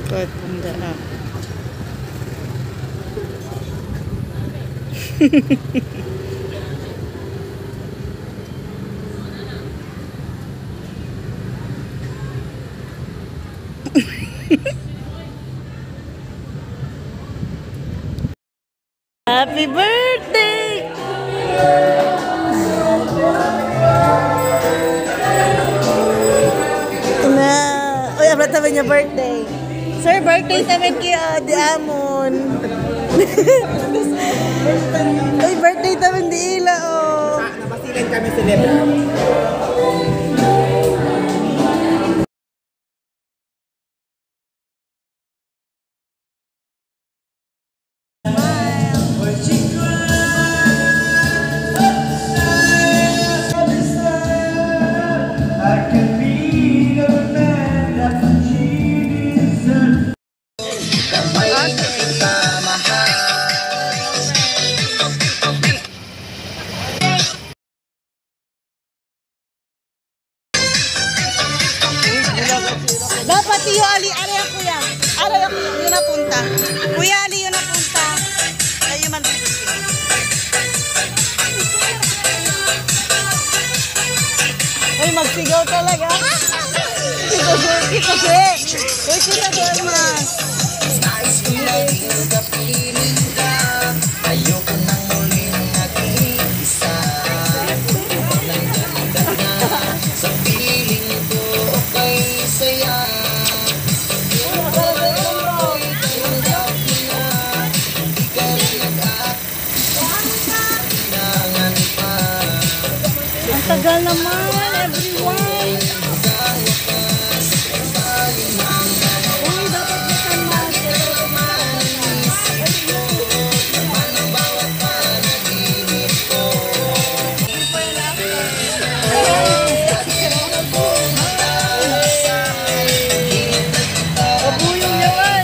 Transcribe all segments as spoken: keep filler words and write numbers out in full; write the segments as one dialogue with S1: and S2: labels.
S1: Ikot hindi na. Happy birthday! Na, uy, abra tabi niya birthday. Sir, birthday namin kaya di amon. Uy, birthday namin di ila, oh.
S2: Ah, napasilan kami celebra.
S1: Dapat iyo Ali, ari ako kuya. Ari ako yun na punta. Kuya Ali yun na punta. Ay man bibigyan. Ay magsigaw talaga. Kita se, kita se. Uy, kita se mas.
S2: Ayoko nang muling nag-iisa. Sa piling ko okay saya.
S1: Ang tagal naman, everyone. Uy, dapat makan mas. Kabuyong yaman.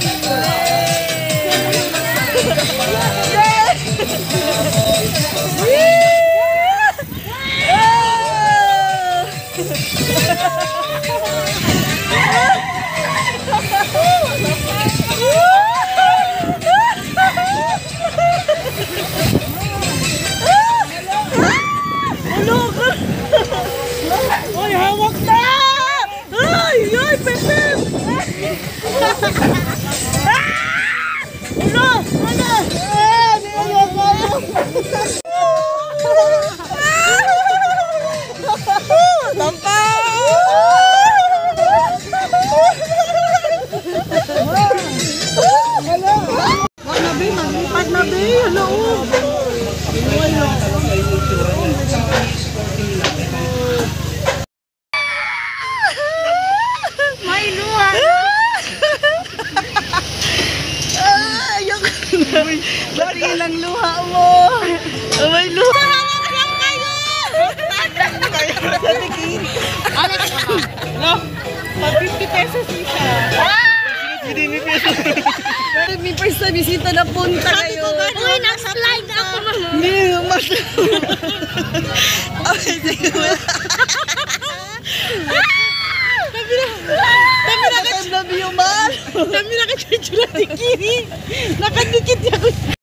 S1: Uy, hawak na! Ay, ay, pepep! Ano? Ano? Ah, niya ko! Tampa! Hello! Wag na be, maglipat na be. Hello! Hello! May luha! Ayoko na. Ba't ilang luha mo? May luha! Hawak lang kayo! Ano? pag fifty pesos siya. Hindi may pesos. May first na bisita na punta kayo.
S3: Uy, nag-slide ako mama.
S1: Hindi, mas... Okay, sige. Sabi na, sabi na ka... Sabi na ka... Sabi na ka... Sabi na ka... Nakadikit ako.